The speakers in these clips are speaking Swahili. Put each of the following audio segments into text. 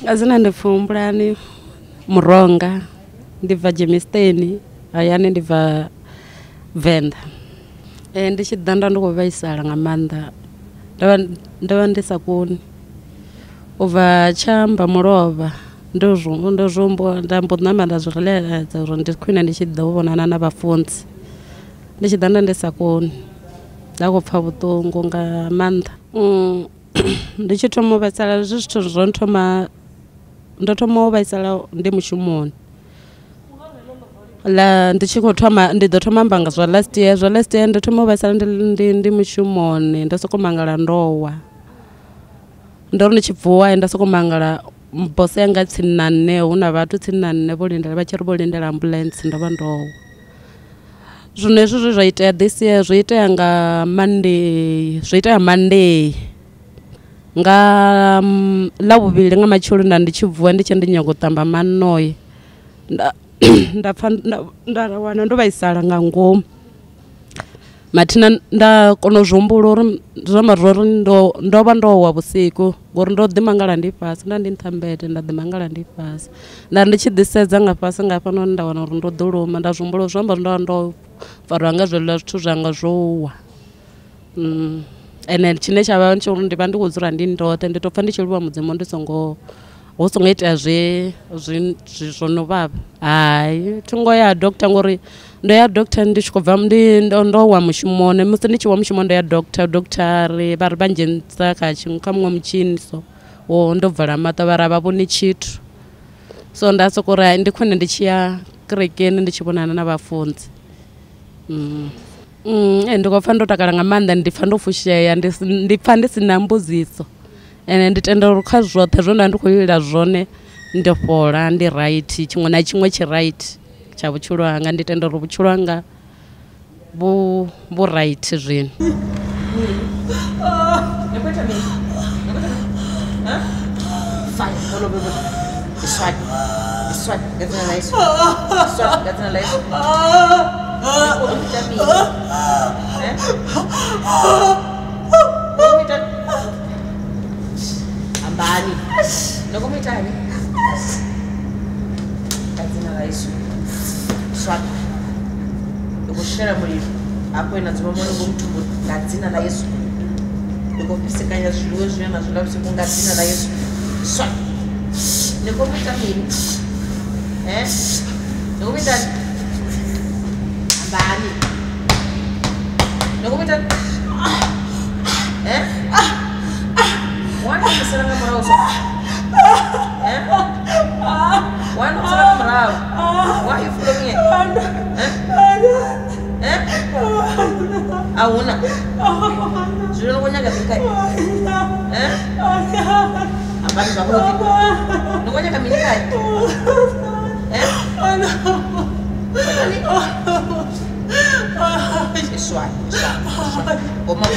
Azina ndipfumbulani Muronga ndibva Germiston hayani ndibva Venda. Ndi tshi ḓa nda ndi khou vhaisala nga maanḓa ndavha ndi sa koni u bva Tshamba Mulovha ndo zhombo nda mbo ṋamba nda zwi reledza uri ndi khwine ndi tshi ḓa u vhonana na vhafunzi. Ndi tshi ḓa nda ndi sa koni nda khou pfa vhuṱungu nga maanḓa. Ndi tshi thoma u vhaisala zwithu zwo ndo thoma u vhaisala ndi mushumoni ndi tshi khou thoma ndi ḓo thoma amba nga zwa last year ndo thoma u vhaisala ndi mushumoni ndo soko mangala ndowa ndo ri ndi tshi bvuwa nda soko mangala boss yanga tsini na nne hu na vhathu tsini na nne vho lindela vha tshi ri vho lindela ambulance ndo vha ndowa. Zwino hezwo zwa itea this year zwo itea nga Monday nga Ḽavhuvhili nga matsheloni ndi tshi bvuwa ndi tshe ndi nyago u ṱamba manoyi nda wana ndo vhaisala nga ngomu mathina nda kona u zhumbula uri zwiamba uri ndo vha ndo wa vhusiku ngori ndo ḓimangala ndi fhasi nda ndi nṱhambete nda ḓimangala ndi fhasi nda ndi tshi ḓisedza nga fhasi nga hafhanoni nda wana uri ndo ḓuluma nda zhumbula zwiamba uri ndo farwa nga zwiḽa zwithu zwanga zwo wa. Ene tshine tsha vha tshi uri ndi vha ndi khou dzula ndi ndoṱhe ndi tou pfa ndi tshi livhuwa mudzimu hu songo itea zwo no vhavha. Hayi thungo ya doctor ngori ndo ya doctor ndi tshi khou bva ndo wa mushumoni musi ndi tshi wa mushumoni ndo ya doctor vha ri vha ndzhenisa kha muṅwe mutshini so ndo bvala maṱo vha ra vha vhoni tshithu so nda sokou ri ndi khwine ndi tshi ya kerekeni ndi tshi vhonana na vhafunzi. Ndi khou pfa ndo takala nga maanḓa ndi pfa ndo fushea ndi pfa ndi si na mbudziso ene ndi tenda uri kha zwoṱhe zwo nda ndi khou lila zwone ndi fhola ndi right tshiṅwe na tshiṅwe tshi right tsha vhutshilo hanga ndi tenda uri vhutshilo hanga vhu right zwino. Ambani nokumitani kadzina la Yesu swat ukushera muliro akwena dzimwe ngomthumbu kadzina la Yesu ukupisekanya zwiluwe zwine na zwi lapse ku kadzina la Yesu swat nokumitani nokumitani ambani nokumitani Why are you sitting around? Why not sitting around? Why are you following me? Auna. You don't want to get the I'm back to the no one can be It's right. Oh, my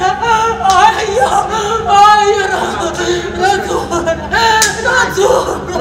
Ayana,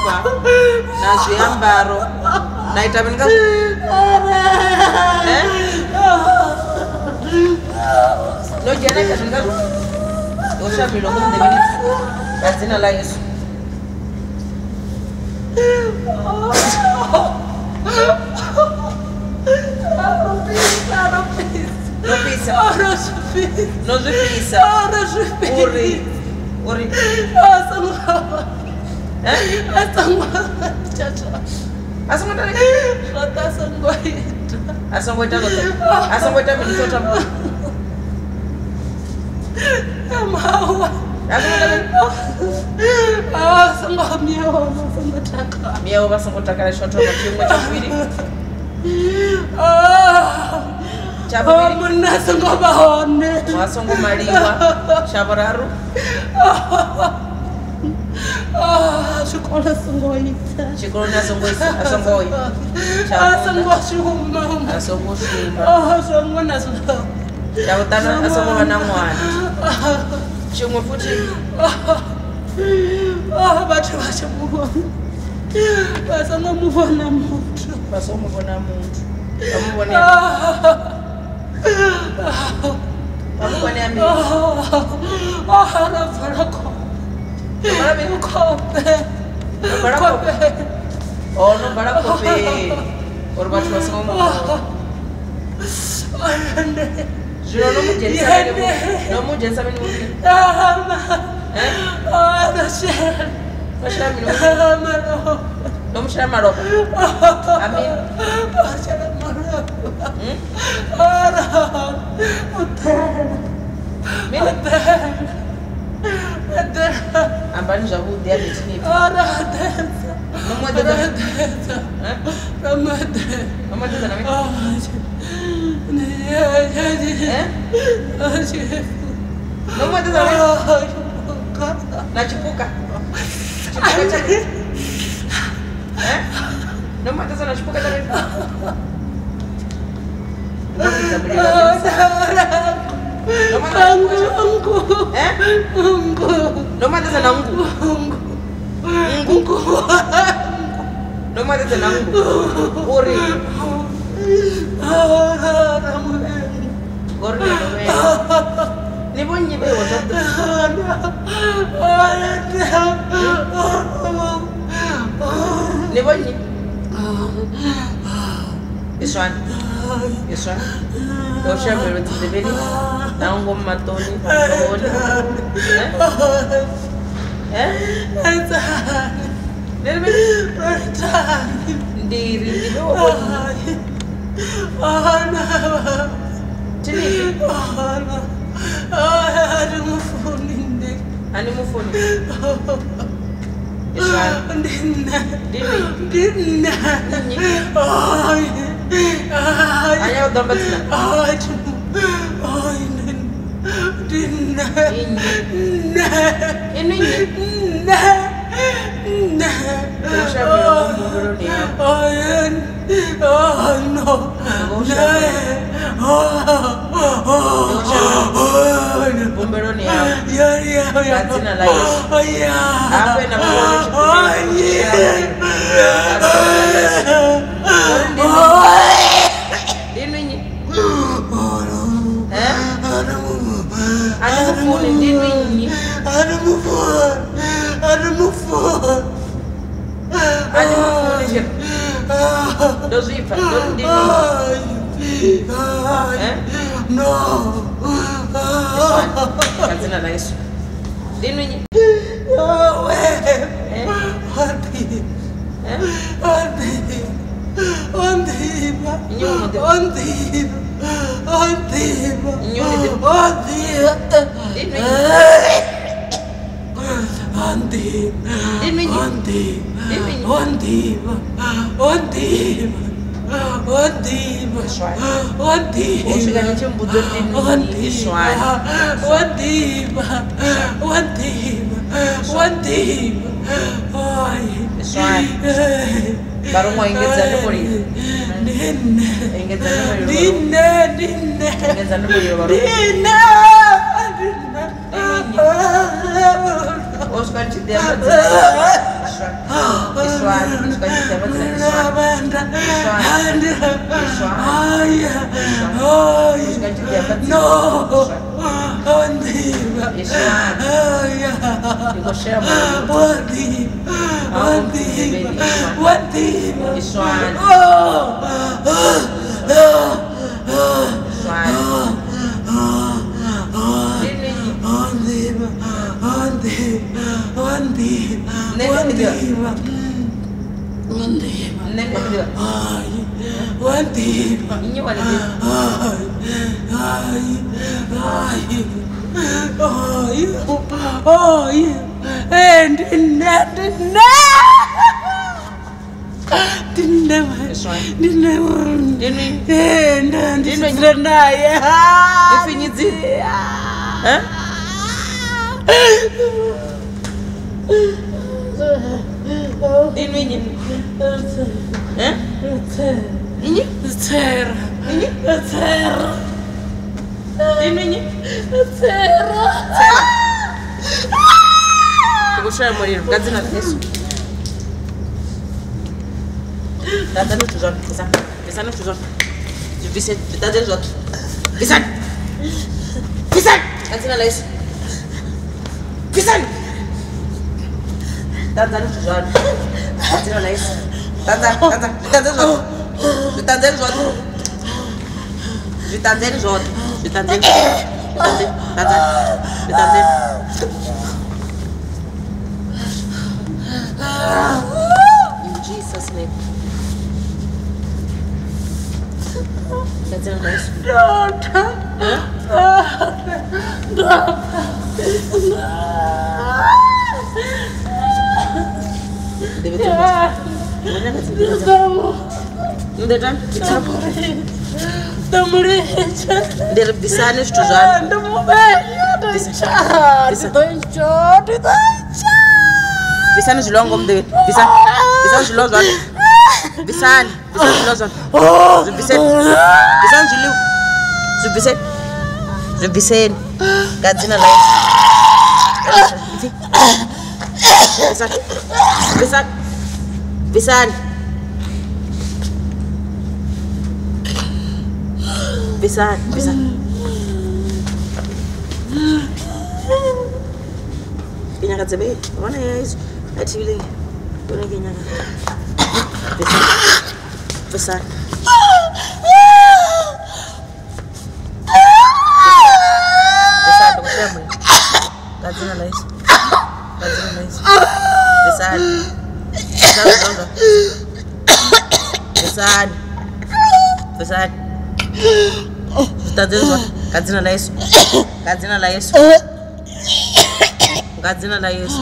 zvichengetswa nazviambaro naita venga nojana ita zvinga oshamiro munzeveni padzina la Yesu nozvipisa uri asongoita minitota miyawo vasongotakara shotoka chimwe chaviri wasongomaliwa chavararu chikolo nasongoisa asongoshuma chavutano asongova na mwana chimwe futi vatu vasongomuvona muntu vamuvonea nobara kope uri vatu vasongomuvona zvino nomujensa mini muviri nomushira maropa amin ambani zvavudi adetinipi nachipuka nomatasa nachipuka nomatasa nangu nomatasa nangu uri nibonye bewoza nibonye iswan doshamero tindebeni nango matoni ndiri ani mufoni anya udombatina baru mau ingin muri ingin muri baru Oscar Cidia In Jesus' name. That's in place. Visani zilongo mde visani zilozwa visani zilozwa visani zilu zubisen gadzina la visani Kinyaka tsebe wana ya izo atile wana kinyaka Visani kusema gadzina la izo Visani Tadezwa gadzina la Yesu gadzina la Yesu gadzina la Yesu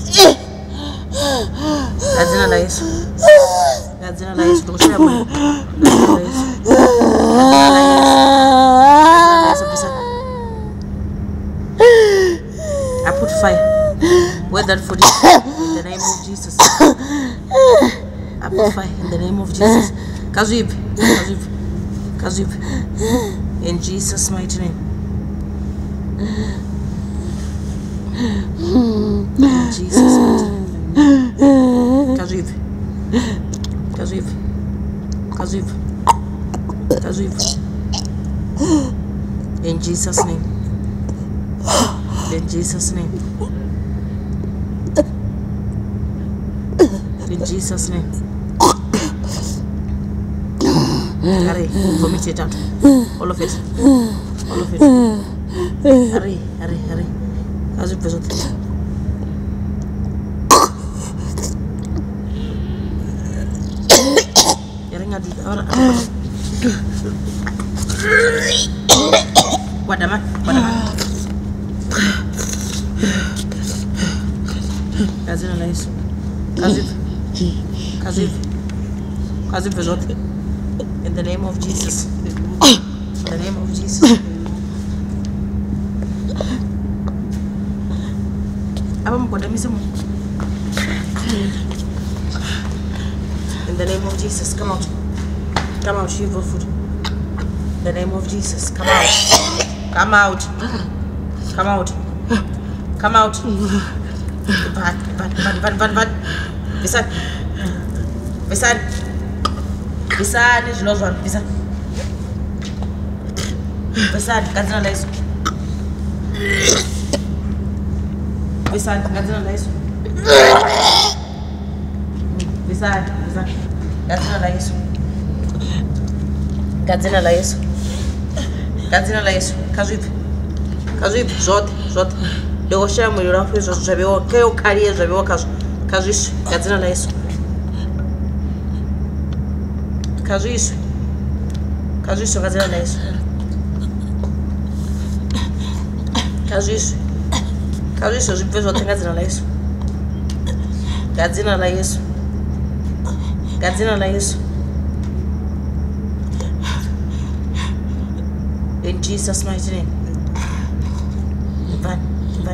gadzina la Yesu gadzina la Yesu tukushia Mungu gadzina la Yesu I put fire where that food is in the name of Jesus. I put fire in the name of Jesus. Kazib in Jesus' mighty name. In Jesus' mighty name. Kazib. In Jesus' name. In Jesus' name. In Jesus' name. Hurry, vomit it out. All of it. Hurry. How's it present? What am I? Kazib present. In the name of Jesus. In the name of Jesus. In the name of Jesus, come out. Come out, evil food. In the name of Jesus, come out. Come out. Come out. Come out. Bad. bvisani bvisani zvino zvanu bvisani bvisani gadzina naiso bvisani gadzina naiso bvisani bvisani gadzina naiso gadzina naiso gadzina naiso kazvibve zvote zvote ndokoshaya muliro wako izvozvo zvavewo keukariye zvavewo kazvo kazvisve gadzina naiso kazvisve gadzina naiso kazvisve zvibve zvote gadzina naiso gadzina naiso gadzina naiso in Jesus mighty name. Ivan.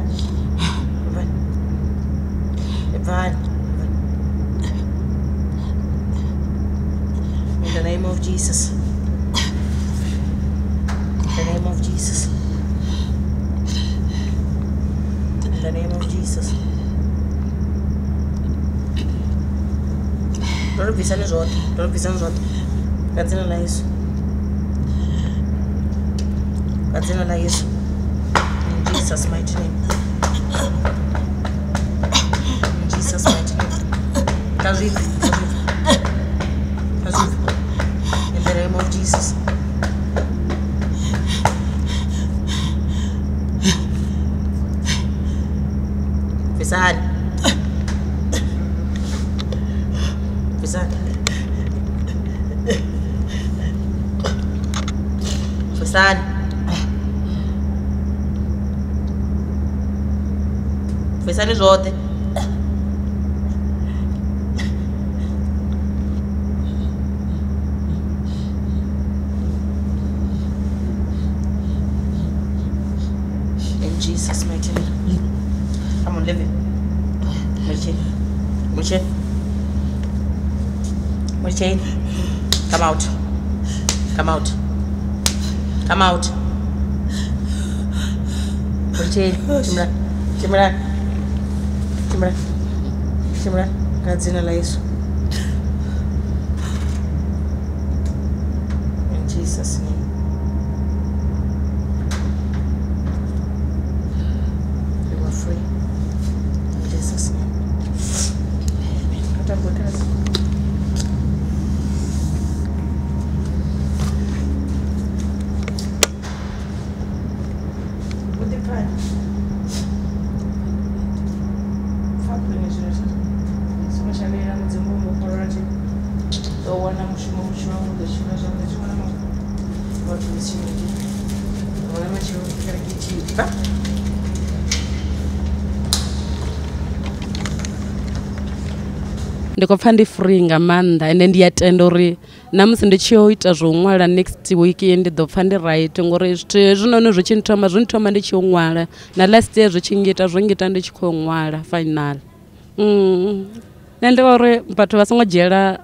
In the name of Jesus. In the name of Jesus. In the name of Jesus. Don't be sending zot. Gadzina naiso. Gadzina naiso. In Jesus mighty name. In Jesus mighty name. Kazviv. In the name of Jesus. Bvisani. Bvisani. Bvisani zvote. In Jesus mighty name. Come on, live it. Mulchain. Come out. Mulchain. Chimran. Gadzina naiso. In Jesus name. You are free. In Jesus name. Ndikopfa ndi free nga maanḓa ende ndi ya tenda uri namusi ndi tshi yo ita zwo ṅwala next week ndi ḓo pfa ndi right ngori zwithu hezwinoni zwi tshi nthoma ndi tshi yo ṅwala na last year zwi tshi ngita ndi tshi khou ṅwala final. Nṋe ndi uri vhathu vha songo dzhiela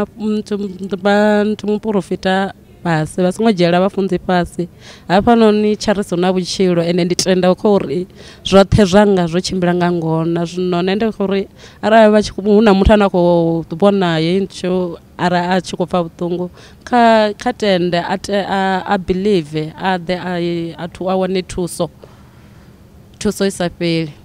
nthu muprofita fhasi vha songo dzhiela vhafunzi fhasi hafhanoni tshariso na vhutshilo ende ndi tenda kho uri zwoṱhe zwanga zwo tshimbila nga ngona zwino nṋe ndi kho uri arali hu na muthu ane a khou vhona hetsho arali a tshi khou pfa vhuṱungu kha tende a believe a wane thuso isa fheli.